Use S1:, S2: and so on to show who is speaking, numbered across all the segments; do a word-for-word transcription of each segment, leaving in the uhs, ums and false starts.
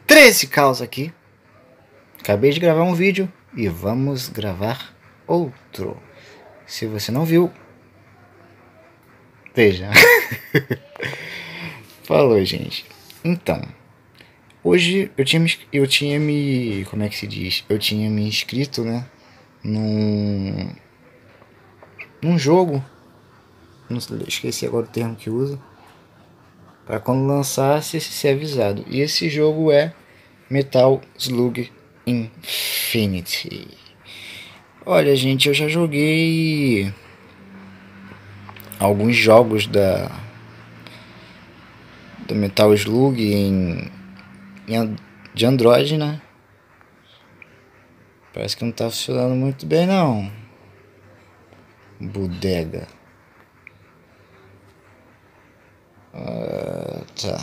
S1: treze caos aqui. Acabei de gravar um vídeo e vamos gravar outro. Se você não viu, veja. Falou, gente. Então, hoje eu tinha, me, eu tinha me... Como é que se diz? Eu tinha me inscrito, né? Num... Num jogo. Não sei, esqueci agora o termo que usa. Para quando lançasse ser avisado. E esse jogo é Metal Slug Infinity. Olha, gente, eu já joguei alguns jogos da do Metal Slug em, em de Android, né? Parece que não tá funcionando muito bem, não. Bodega. Ah, tá.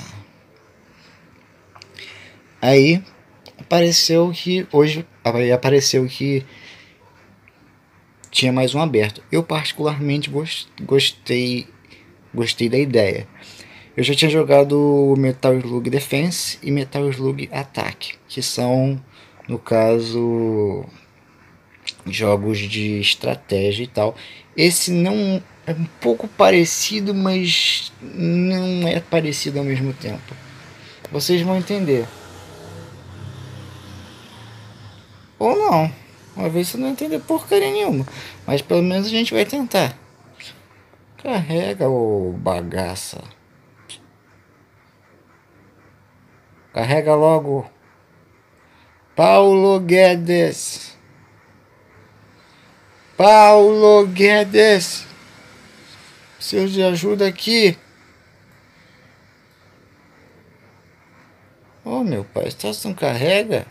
S1: Aí apareceu que hoje aí apareceu que tinha mais um aberto. Eu particularmente gostei gostei da ideia. Eu já tinha jogado Metal Slug Defense e Metal Slug Attack, que são, no caso, jogos de estratégia e tal. Esse não é um pouco parecido, mas não é parecido ao mesmo tempo. Vocês vão entender. Ou não. Uma vez você não vai entender porcaria nenhuma. Mas pelo menos a gente vai tentar. Carrega, ô bagaça. Carrega logo. Paulo Guedes. Paulo Guedes. Preciso de ajuda aqui. Oh, meu pai, você não carrega?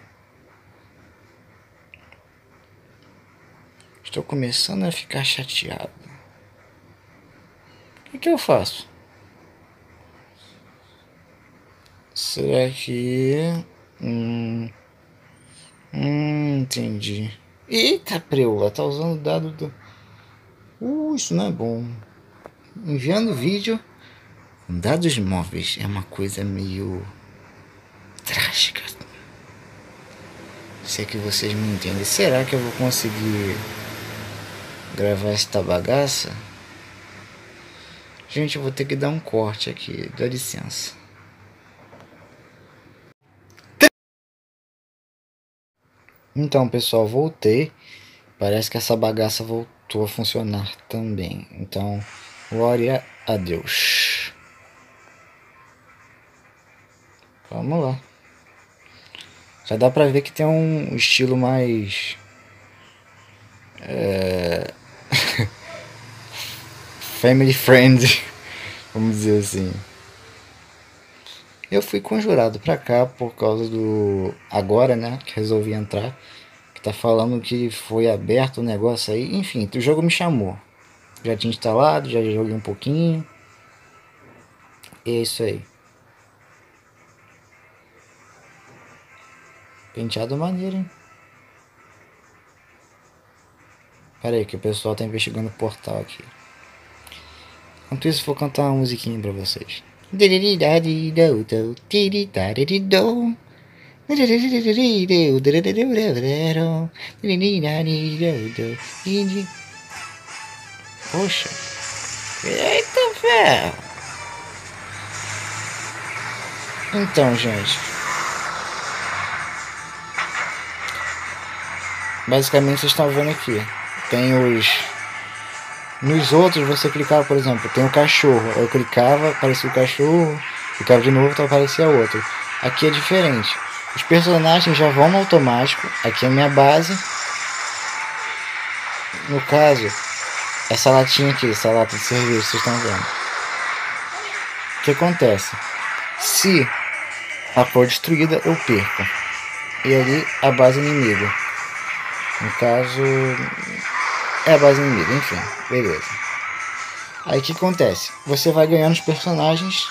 S1: Estou começando a ficar chateado. O que, que eu faço? Será que... Hum, hum, entendi. Eita, preula, tá usando o dado do... Uh, isso não é bom. Enviando vídeo com dados móveis é uma coisa meio trágica. Sei que vocês me entendem. Será que eu vou conseguir gravar esta bagaça? Gente, eu vou ter que dar um corte aqui. Dá licença. Então, pessoal, voltei. Parece que essa bagaça voltou a funcionar também. Então, glória a Deus. Vamos lá. Já dá pra ver que tem um estilo mais... É... family friend, vamos dizer assim. Eu fui conjurado pra cá por causa do... Agora, né, que resolvi entrar. Que tá falando que foi aberto o negócio aí. Enfim, o jogo me chamou. Já tinha instalado, já joguei um pouquinho. E é isso aí. Penteado maneiro, hein? Pera aí que o pessoal tá investigando o portal aqui. Enquanto isso, vou cantar uma musiquinha pra vocês. Poxa. Eita ferro. Então, gente. Basicamente, vocês estão vendo aqui. Tem os... Nos outros, você clicava, por exemplo, tem o cachorro. Eu clicava, aparecia o cachorro. Clicava de novo, então aparecia outro. Aqui é diferente. Os personagens já vão no automático. Aqui é a minha base. No caso, essa latinha aqui, essa lata de cerveja, vocês estão vendo. O que acontece? Se ela for destruída, eu perco. E ali a base inimiga. No caso, é a base inimiga, enfim, beleza. Aí o que acontece? Você vai ganhando os personagens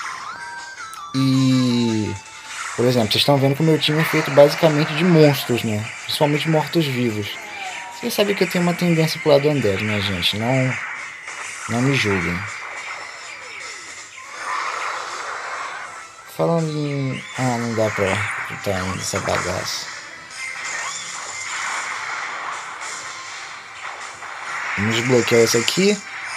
S1: e... Por exemplo, vocês estão vendo que o meu time é feito basicamente de monstros, né? Principalmente mortos-vivos. Vocês sabem que eu tenho uma tendência pro lado undead, né, gente? Não, não me julguem. falando em... Ah, não dá pra botar ainda essa bagaça. Vamos desbloquear esse aqui.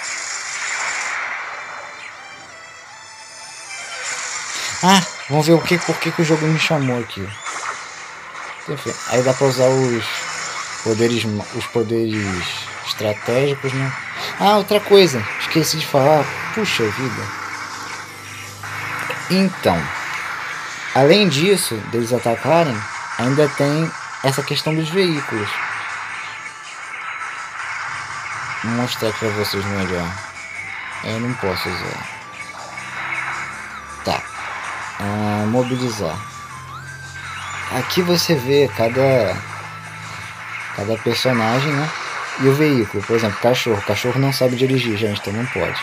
S1: Ah, vamos ver o que, por que, que o jogo me chamou aqui. Enfim, aí dá pra usar os poderes, os poderes estratégicos, né? Ah, outra coisa, esqueci de falar. Puxa vida. Então, além disso, deles atacarem, ainda tem essa questão dos veículos. Vou mostrar aqui pra vocês melhor. Eu não posso usar. Tá. Ah, mobilizar. Aqui você vê cada cada personagem, né? E o veículo, por exemplo, cachorro. O cachorro não sabe dirigir, gente, então não pode.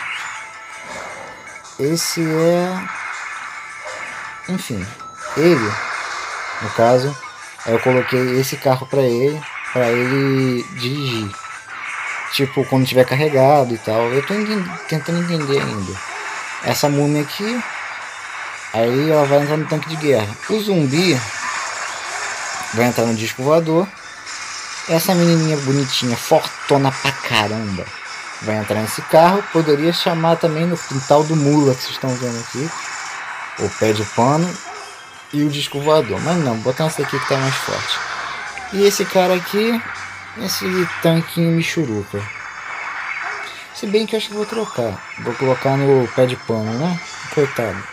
S1: Esse é... Enfim, ele, no caso, eu coloquei esse carro pra ele, pra ele dirigir. Tipo, quando tiver carregado e tal. Eu tô tentando entender ainda. Essa múmia aqui, aí ela vai entrar no tanque de guerra. O zumbi vai entrar no disco voador. Essa menininha bonitinha, fortona pra caramba, vai entrar nesse carro. Poderia chamar também no quintal do mula, que vocês estão vendo aqui, o pé de pano e o disco voador. Mas não, botar esse aqui que tá mais forte. E esse cara aqui, esse tanquinho michuruca. Se bem que eu acho que vou trocar. Vou colocar no pé de pano, né? Coitado.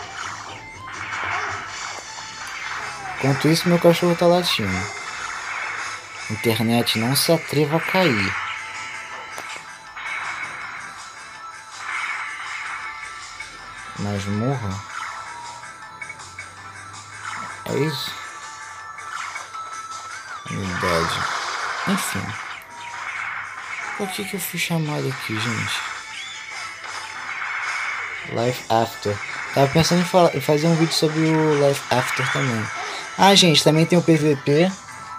S1: Enquanto isso, meu cachorro tá latindo. Internet, não se atreva a cair. Mas morra. É isso? Unidade. Enfim. Por que que eu fui chamado aqui, gente? Life After. Tava pensando em, falar, em fazer um vídeo sobre o Life After também. Ah, gente, também tem o P V P.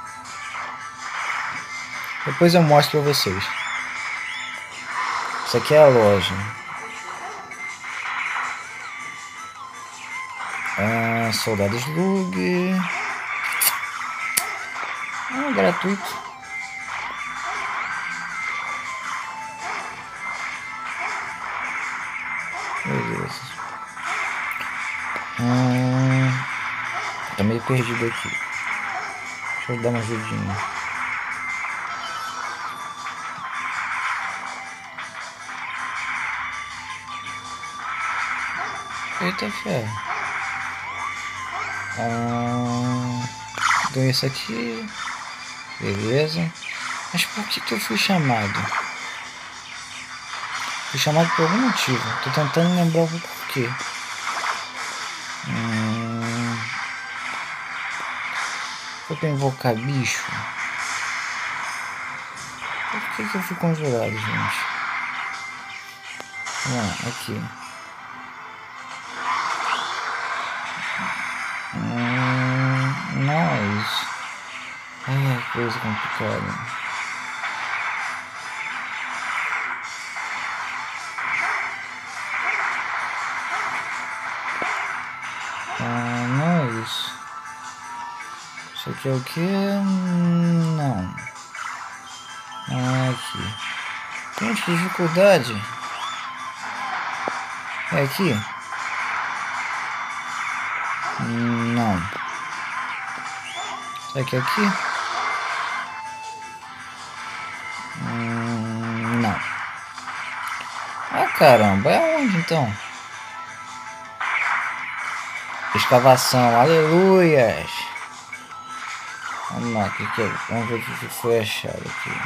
S1: Depois eu mostro pra vocês. Isso aqui é a loja. Ah, Soldados Lug. Ah, gratuito. Beleza. Hum, tá meio perdido aqui. Deixa eu dar uma ajudinha. Eita fé. Ah, ganhei isso aqui. Beleza. Mas por que que eu fui chamado? Fui chamado por algum motivo. Tô tentando lembrar o porquê. Hum, foi pra invocar bicho? Por que que eu fui conjurado, gente? Ah, aqui. Hum, não é isso. Ai, coisa complicada. Ah, não é isso. Isso aqui é o que? Não. Não é aqui. Gente, que dificuldade. É aqui? Não. Será que é aqui? Hum, não. Ah, caramba. É onde então? Escavação. Aleluias. Vamos lá. Que que é? Vamos ver o que foi achado aqui.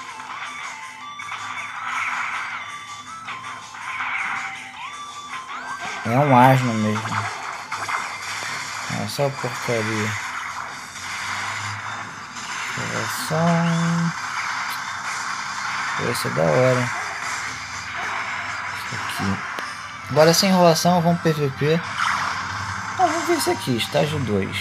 S1: É um asno mesmo. É só porcaria. Escavação. Vai ser da hora. Isso aqui. Agora sem enrolação, vamos P V P. Ah, vamos ver isso aqui, estágio dois.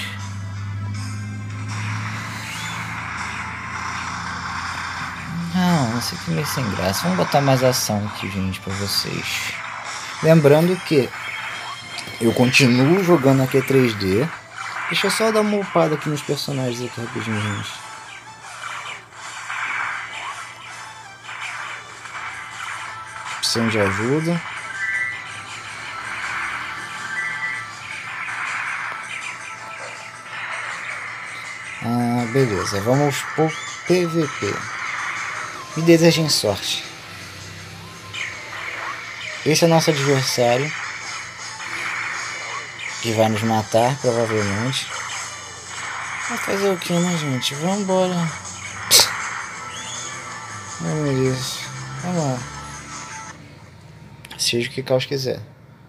S1: Não, isso aqui é meio sem graça. Vamos botar mais ação aqui, gente, pra vocês. Lembrando que eu continuo jogando aqui três D. Deixa eu só dar uma upada aqui nos personagens aqui rapidinho, gente. Precisando de ajuda. Ah, beleza. Vamos pro P V P. Me desejem sorte. Esse é o nosso adversário, que vai nos matar, provavelmente. Vai fazer o que, né, gente? Vambora. Ai, meu Deus. Vamos lá. Seja o que Caos quiser.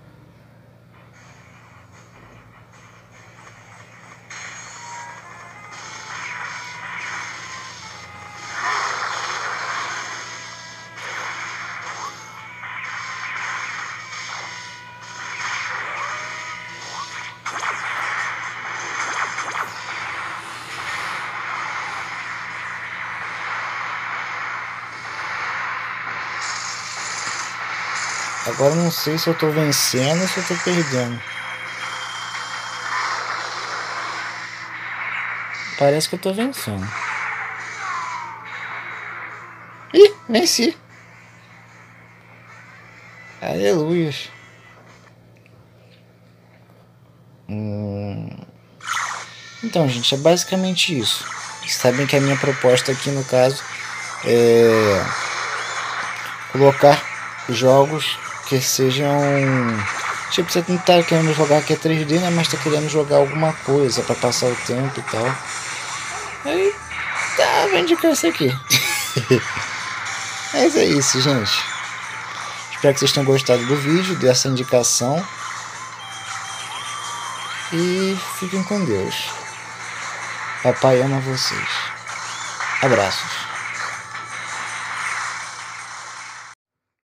S1: Agora eu não sei se eu tô vencendo ou se eu tô perdendo. Parece que eu tô vencendo. Ih, venci. Aleluia. Hum... Então, gente, é basicamente isso. Vocês sabem que a minha proposta aqui, no caso, é colocar jogos que sejam... Tipo, você não tá querendo jogar aqui três D, né? Mas tá querendo jogar alguma coisa pra passar o tempo e tal. Aí, tá, vou indicar isso aqui. Mas é isso, gente. Espero que vocês tenham gostado do vídeo, dessa indicação. E fiquem com Deus. Papai ama vocês. Abraços.